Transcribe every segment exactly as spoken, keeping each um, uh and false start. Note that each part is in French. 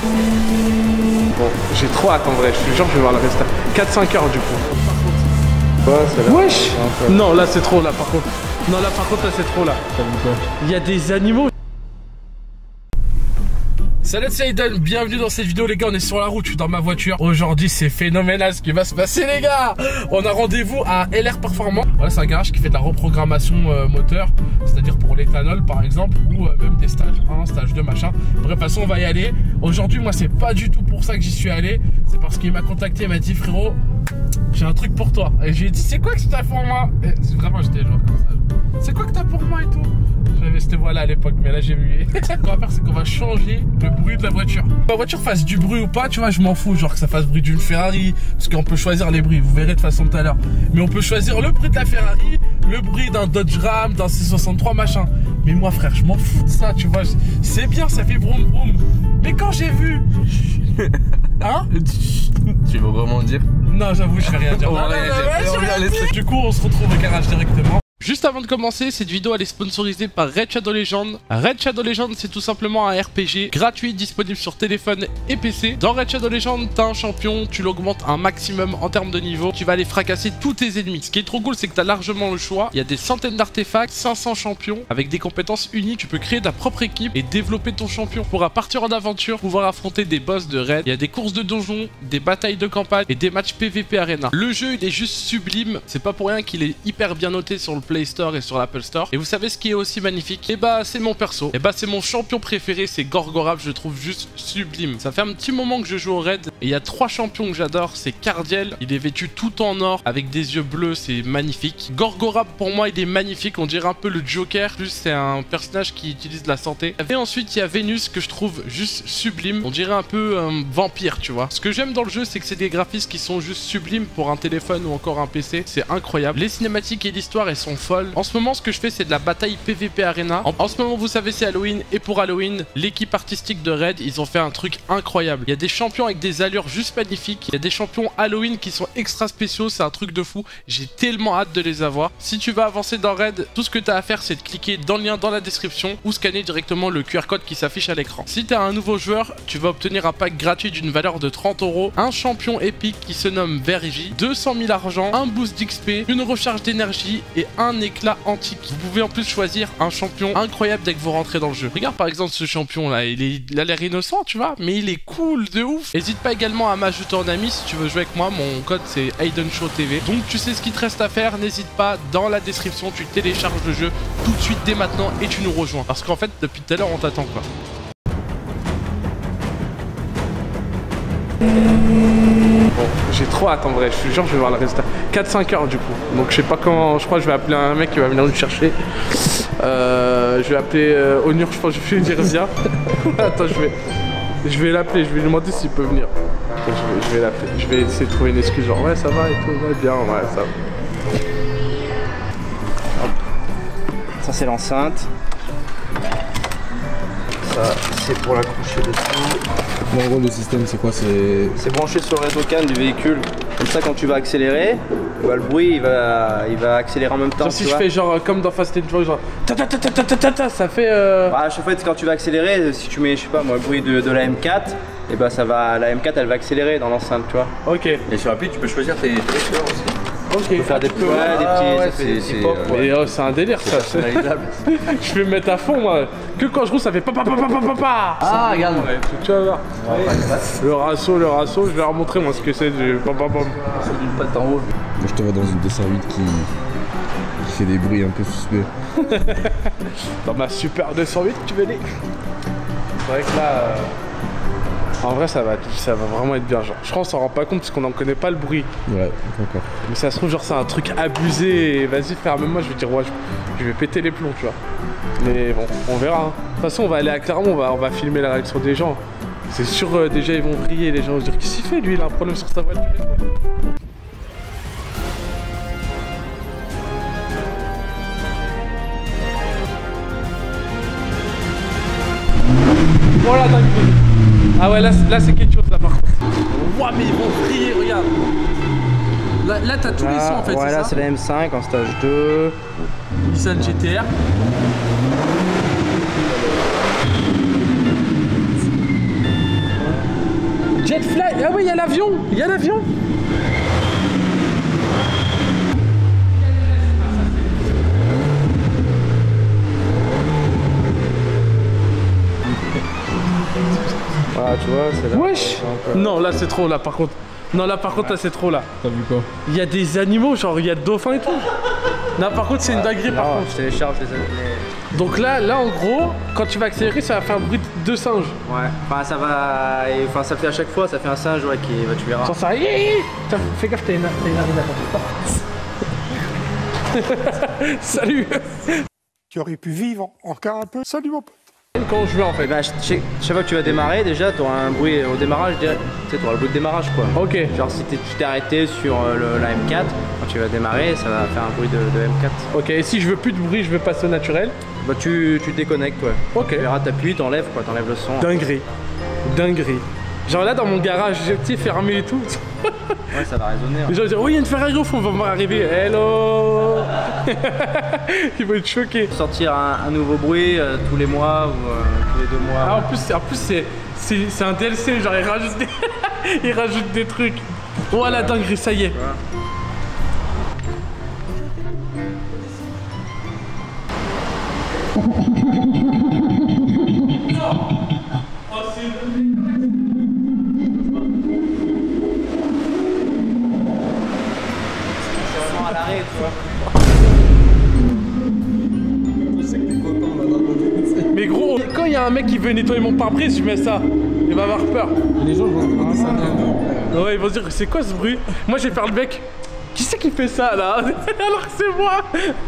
Bon, j'ai trop hâte en vrai, je suis genre je vais voir le résultat. quatre cinq heures du coup. Quoi, c'est là? Wesh. Non, là c'est trop là par contre. Non, là par contre, là c'est trop là. Il y a des animaux. Salut, c'est Aiden, bienvenue dans cette vidéo les gars, on est sur la route, je suis dans ma voiture. Aujourd'hui c'est phénoménal ce qui va se passer les gars. On a rendez-vous à L R Performant. Voilà, c'est un garage qui fait de la reprogrammation euh, moteur, c'est-à-dire pour l'éthanol par exemple, ou euh, même des stages un, stage deux, machin. Bref, de toute façon on va y aller. Aujourd'hui moi c'est pas du tout pour ça que j'y suis allé, c'est parce qu'il m'a contacté, il m'a dit frérot, j'ai un truc pour toi. Et j'ai dit c'est quoi que t'as pour moi? Et vraiment j'étais genre comme ça. C'est quoi que t'as pour moi et tout? J'avais cette voix là à l'époque, mais là j'ai vu. Ce qu'on va faire, c'est qu'on va changer le bruit de la voiture. Que la voiture fasse du bruit ou pas, tu vois, je m'en fous. Genre que ça fasse bruit d'une Ferrari, parce qu'on peut choisir les bruits, vous verrez de toute façon tout à l'heure. Mais on peut choisir le bruit de la Ferrari, le bruit d'un Dodge Ram, d'un C soixante-trois, machin. Mais moi frère, je m'en fous de ça, tu vois. C'est bien, ça fait vroom vroom. Mais quand j'ai vu... Hein? Tu veux vraiment dire? Non, j'avoue, je vais rien dire. On va rien dire. Non, non, non, non, du coup, on se retrouve au garage directement. Juste avant de commencer, cette vidéo elle est sponsorisée par Raid Shadow Legends. Raid Shadow Legends c'est tout simplement un R P G gratuit disponible sur téléphone et P C. Dans Raid Shadow Legends, t'as un champion, tu l'augmentes un maximum en termes de niveau, tu vas aller fracasser tous tes ennemis. Ce qui est trop cool, c'est que t'as largement le choix. Il y a des centaines d'artefacts, cinq cents champions avec des compétences uniques. Tu peux créer ta propre équipe et développer ton champion. Tu pourras partir en aventure, pouvoir affronter des boss de raid. Il y a des courses de donjons, des batailles de campagne et des matchs P V P Arena. Le jeu il est juste sublime, c'est pas pour rien qu'il est hyper bien noté sur le Play Store et sur l'Apple Store. Et vous savez ce qui est aussi magnifique? Et bah c'est mon perso. Et bah c'est mon champion préféré, c'est Gorgorab, je le trouve juste sublime. Ça fait un petit moment que je joue au raid et il y a trois champions que j'adore, c'est Cardiel, il est vêtu tout en or avec des yeux bleus, c'est magnifique. Gorgorab pour moi il est magnifique, on dirait un peu le Joker, plus c'est un personnage qui utilise de la santé. Et ensuite il y a Vénus que je trouve juste sublime, on dirait un peu un vampire, tu vois. Ce que j'aime dans le jeu c'est que c'est des graphismes qui sont juste sublimes pour un téléphone ou encore un P C, c'est incroyable. Les cinématiques et l'histoire elles sont folles. En ce moment, ce que je fais, c'est de la bataille P V P Arena. En, en ce moment, vous savez, c'est Halloween. Et pour Halloween, l'équipe artistique de Raid, ils ont fait un truc incroyable. Il y a des champions avec des allures juste magnifiques. Il y a des champions Halloween qui sont extra spéciaux. C'est un truc de fou. J'ai tellement hâte de les avoir. Si tu vas avancer dans Raid, tout ce que tu as à faire, c'est de cliquer dans le lien dans la description ou scanner directement le Q R code qui s'affiche à l'écran. Si tu es un nouveau joueur, tu vas obtenir un pack gratuit d'une valeur de trente euros. Un champion épique qui se nomme Vergy. deux cent mille argent. Un boost d'X P. Une recharge d'énergie et un éclat antique. Vous pouvez en plus choisir un champion incroyable dès que vous rentrez dans le jeu. Regarde par exemple ce champion là, il, est, il a l'air innocent tu vois, mais il est cool de ouf. N'hésite pas également à m'ajouter en ami si tu veux jouer avec moi, mon code c'est Aiden Show T V. Donc tu sais ce qu'il te reste à faire, n'hésite pas, dans la description tu télécharges le jeu tout de suite dès maintenant et tu nous rejoins. Parce qu'en fait depuis tout à l'heure on t'attend quoi. Bon, j'ai trop hâte en vrai, je suis genre je vais voir le résultat. quatre cinq heures du coup, donc je sais pas comment, je crois que je vais appeler un mec qui va venir nous chercher. Euh, je vais appeler euh, Onur, je pense que je vais lui dire viens. Attends, je vais, je vais l'appeler, je vais lui demander s'il peut venir. Je vais, je vais l'appeler, je vais essayer de trouver une excuse genre ouais ça va et tout, ouais bien, ouais ça va. Hop. Ça c'est l'enceinte. Ça c'est pour l'accrocher dessous. En gros, le système, c'est quoi? C'est branché sur le réseau C A N du véhicule. Comme ça, quand tu vas accélérer, bah, le bruit il va, il va accélérer en même temps. Genre si je fais genre comme dans Fast and Furious, genre ta ta ta ta ta ta ta, ça fait. Euh... Bah, à chaque fois, quand tu vas accélérer, si tu mets, je sais pas moi, le bruit de, de la M quatre, et bah ça va, la M quatre elle va accélérer dans l'enceinte, tu vois. Ok. Et sur l'appli, tu peux choisir tes couleurs aussi. Ok. Tu peux faire des, peux... ouais, ah, des petits, ouais, ça fait des hip-hop. euh, mais oh, c'est un délire ça. Je vais me mettre à fond moi. Que quand je roule ça fait papa papa papa papa. Ah regarde. Ouais, tu vas voir. Ouais. Le rasso, le rasso, je vais leur montrer moi ce que c'est du papa papa. C'est d'une patte en haut. Moi je te vois dans une deux cent huit qui... qui fait des bruits un peu suspects. Dans ma super deux cent huit tu veux dire. C'est vrai que là. Euh... En vrai ça va, ça va vraiment être bien genre. Je crois qu'on s'en rend pas compte parce qu'on n'en connaît pas le bruit. Ouais, encore. Mais ça se trouve genre c'est un truc abusé et vas-y faire même moi je vais dire ouais je, je vais péter les plombs tu vois. Mais bon on verra hein. De toute façon on va aller à Clermont, on va, on va filmer la réaction des gens. C'est sûr euh, déjà ils vont briller, les gens vont se dire qu'est-ce qu'il fait lui, il a un problème sur sa voiture. Voilà dingue. Ah ouais là, là c'est quelque chose là par contre. Ouah mais ils vont briller, regarde. Là, là t'as tous là, les sons en fait, ouais, c'est là ça? c'est la M cinq en stage deux. Nissan G T R. Jetfly. Ah oui, il y a l'avion. Il y a l'avion. Ah, tu vois, c'est là. Wesh. Non, là c'est trop là par contre. Non, là par contre, là c'est trop là. T'as vu quoi? Il y a des animaux, genre il y a le dauphin et tout. Non, par contre, c'est une dinguerie par Non, contre. je télécharge les animaux. Donc là, là en gros, quand tu vas accélérer, ça va faire un bruit de singe. Ouais, enfin ça va. et, Enfin ça le fait à chaque fois, ça fait un singe ouais, qui. Bah, tu verras. Genre ça. Putain, fais gaffe, t'as une, t'as une narine à côté. Salut. Tu aurais pu vivre encore un peu. Salut mon pote. Quand je veux en fait. Et bah, chaque, chaque fois que tu vas démarrer, déjà, tu auras un bruit au démarrage, tu sais, tu auras le bruit de démarrage quoi. Ok. Genre si tu t'es arrêté sur euh, le, la M quatre, quand tu vas démarrer, ça va faire un bruit de, de M quatre. Ok, et si je veux plus de bruit, je veux passer au naturel. Bah tu, tu déconnectes ouais. Ok. Tu verras, t'appuies, t'enlèves quoi, t'enlèves le son. Dinguerie. Dinguerie. Genre là dans mon garage, tu sais, fermé et tout. Ouais, ça va résonner. Hein. Les gens disent, oui, il y a une Ferrari au fond, va m'arriver. Hello. Ils vont être choqués. Sortir un, un nouveau bruit euh, tous les mois ou euh, tous les deux mois. Ah, ouais. en plus, c'est- en plus c'est c'est c'est un D L C, genre ils rajoutent des, ils rajoutent des trucs. Oh la dinguerie, ça y est. Voilà. À l'arrêt, tu vois. Mais gros, quand il y a un mec qui veut nettoyer mon pare-brise, je mets ça. Il va avoir peur. Les gens vont se demander ça vient. Ouais, ils vont se dire, c'est quoi ce bruit? Moi, je vais faire le mec. Qui c'est qui fait ça là? Alors que c'est moi.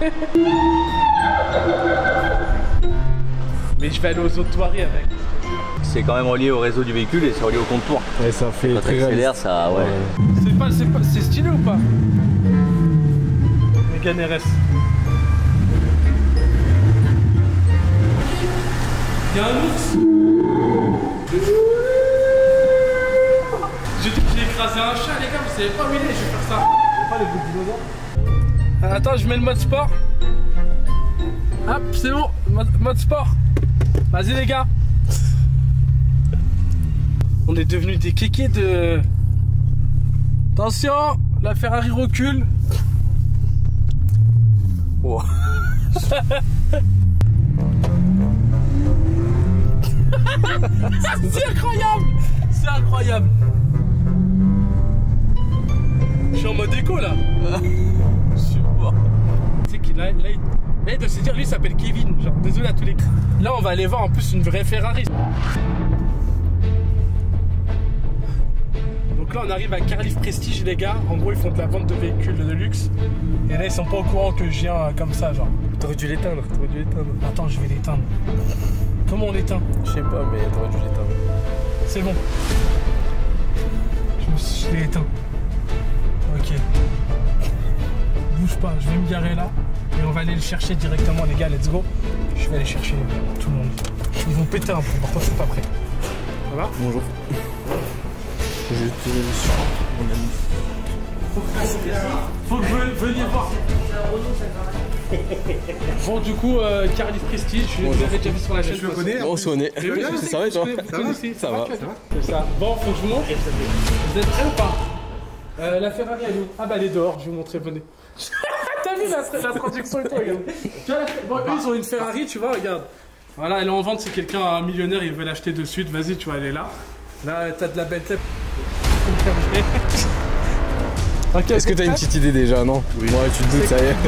Mais je vais aller aux autres soirées avec. C'est quand même relié au réseau du véhicule et c'est relié au comptoir. Ouais, ça fait Quand très t'accélères, ça, ouais. C'est pas, c'est pas, c'est stylé ou pas? Mégane R S. Y'a un ours. J'ai dit que j'ai écrasé un chat les gars, vous savez pas où il est, je vais faire ça. Pas les bouts de dinosaures. Attends, je mets le mode sport. Hop, c'est bon, mode, mode sport. Vas-y les gars. On est devenus des kékés de... Attention, la Ferrari recule. Wow. C'est incroyable. C'est incroyable. Je suis en mode écho là. Je sais pas. Tu sais qu'il a... Là, il... là, il doit se dire, lui il s'appelle Kevin. Genre, désolé à tous les... Là, on va aller voir en plus une vraie Ferrari. Donc là on arrive à Carlif Prestige les gars, en gros ils font de la vente de véhicules de luxe. Et là ils sont pas au courant que je viens euh, comme ça genre. T'aurais dû l'éteindre, t'aurais dû l'éteindre. Attends je vais l'éteindre. Comment on l'éteint? Je sais pas, mais t'aurais dû l'éteindre. C'est bon. Je, me suis... je l'ai éteint. Ok. Bouge pas, je vais me garer là. Et on va aller le chercher directement les gars, let's go. Je vais aller chercher tout le monde. Ils vont péter un peu, par contre c'est pas prêt. Ça va? Bonjour. J'étais sur mon ami. Faut que vous veniez voir. Bon du coup, euh, Carlif Prestige, je l'avais déjà vu sur la chaîne. Je le connais. Bon, on se connaît. Mais oui, je sais Ça va et que toi? vous connaissez. Ça va. C'est ça. Bon, faut que je vous montre. Vous êtes prêts ou pas? euh, La Ferrari elle est où? Ah bah elle est dehors, je vais vous montrer, venez. T'as vu la, la traduction et tout, regarde. Tu vois, la... Bon, eux ils ont une Ferrari, tu vois, regarde. Voilà, elle est en vente, c'est quelqu'un, un millionnaire, il veut l'acheter de suite, vas-y, tu vois, elle est là. Là, t'as de la Bentley. Okay, Est-ce que t'as une petite idée déjà, non? Oui. Ouais, tu te doutes, ça y est.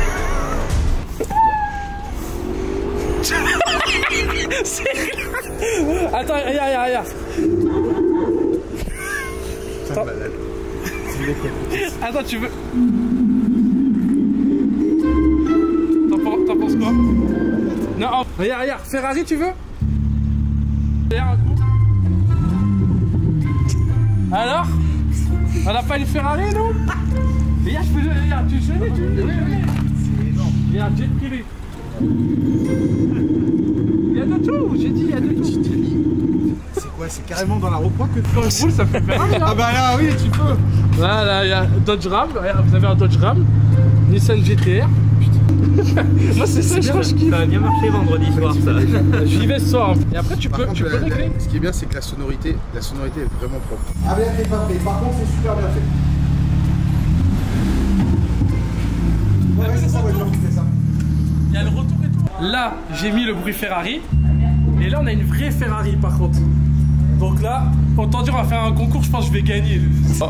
Attends, regarde, regarde, regarde. Attends. Attends, tu veux... T'en penses quoi? Non, oh. Regarde, regarde, Ferrari, tu veux? Regarde un coup. Alors? On n'a pas une Ferrari, nous? Regarde, je peux... Regarde, tu connais, tu... Oui, oui. Regarde, jet privé. Il y a de tout, j'ai dit, il y a de tout. C'est quoi? C'est carrément dans la reproie que Quand je roule, ça fait Ferrari, hein. Ah bah là, oui, tu peux. Voilà, il y a Dodge Ram, regarde, vous avez un Dodge Ram, Nissan G T R. Putain. Moi c'est ça, je crois que je kiffe. Ça a bien marché vendredi soir ça. J'y vais ce soir. Hein. Et après tu Par peux, contre, tu peux la- régler. Ce qui est bien, c'est que la sonorité, la sonorité est vraiment propre. Ah bien fait, pas fait. Par contre, c'est super bien fait. Ouais, ouais, c'est ça, voiture qui fait ça. Il y a le retour et tout. Là, j'ai mis le bruit Ferrari. Et là, on a une vraie Ferrari par contre. Donc là, autant dire, on va faire un concours, je pense que je vais gagner. Oh.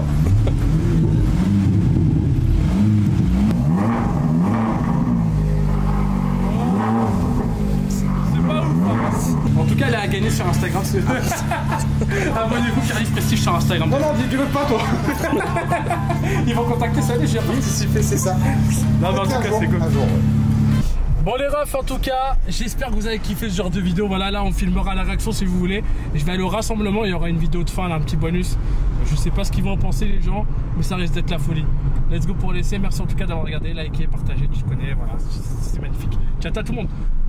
C'est pas ouf, hein. En tout cas, elle a gagné sur Instagram. Abonnez-vous, Carlis Prestige sur Instagram. Non, non, dis-le pas, toi. Ils vont contacter ça, les j'ai Oui, c'est c'est ça. Non, mais en tout cas, c'est cool. Un jour, ouais. Bon les refs, en tout cas, j'espère que vous avez kiffé ce genre de vidéo. Voilà, là on filmera la réaction si vous voulez. Je vais aller au rassemblement, il y aura une vidéo de fin, là, un petit bonus. Je sais pas ce qu'ils vont en penser les gens, mais ça risque d'être la folie. Let's go pour l'essai, merci en tout cas d'avoir regardé, liké, partagé, tu connais, voilà, c'est magnifique. Ciao à tout le monde.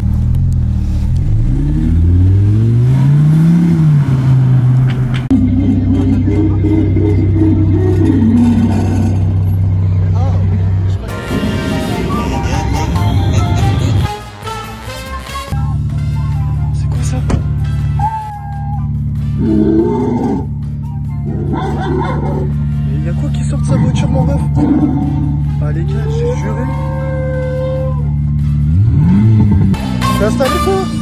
Mais il y a quoi qui sort de sa voiture, mon ref? Ah les gars, j'ai juré. T'es installé toi?